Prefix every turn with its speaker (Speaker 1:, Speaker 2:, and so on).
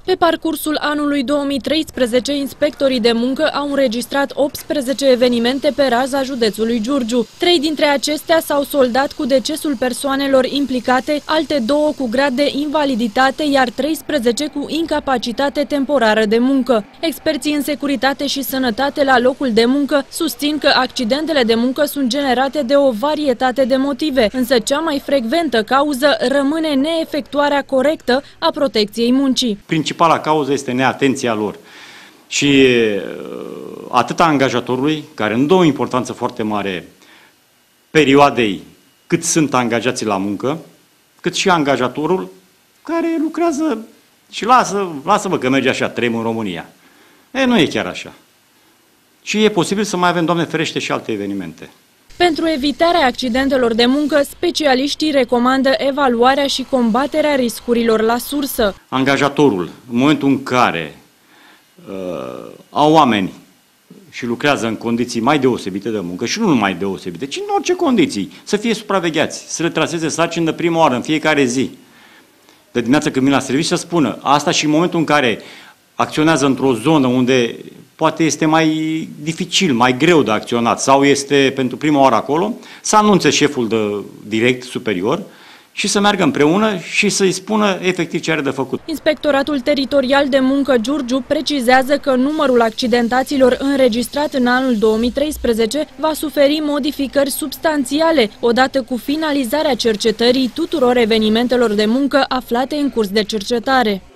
Speaker 1: Pe parcursul anului 2013, inspectorii de muncă au înregistrat 18 evenimente pe raza județului Giurgiu. 3 dintre acestea s-au soldat cu decesul persoanelor implicate, alte 2 cu grad de invaliditate, iar 13 cu incapacitate temporară de muncă. Experții în securitate și sănătate la locul de muncă susțin că accidentele de muncă sunt generate de o varietate de motive, însă cea mai frecventă cauză rămâne neefectuarea corectă a protecției muncii.
Speaker 2: Principala cauză este neatenția lor și atât a angajatorului, care nu dă o importanță foarte mare perioadei cât sunt angajații la muncă, cât și angajatorul care lucrează și lasă-vă că merge așa, trăim în România. Nu e chiar așa. Și e posibil să mai avem, Doamne ferește, și alte evenimente.
Speaker 1: Pentru evitarea accidentelor de muncă, specialiștii recomandă evaluarea și combaterea riscurilor la sursă.
Speaker 2: Angajatorul, în momentul în care au oameni și lucrează în condiții mai deosebite de muncă, și nu numai deosebite, ci în orice condiții, să fie supravegheați, să le traseze sarcini de prima oară, în fiecare zi. De dimineață când vin la serviciu să spună asta, și în momentul în care acționează într-o zonă unde poate este mai dificil, mai greu de acționat sau este pentru prima oară acolo, să anunțe șeful direct superior și să meargă împreună și să-i spună efectiv ce are de făcut.
Speaker 1: Inspectoratul Teritorial de Muncă Giurgiu precizează că numărul accidentaților înregistrat în anul 2013 va suferi modificări substanțiale, odată cu finalizarea cercetării tuturor evenimentelor de muncă aflate în curs de cercetare.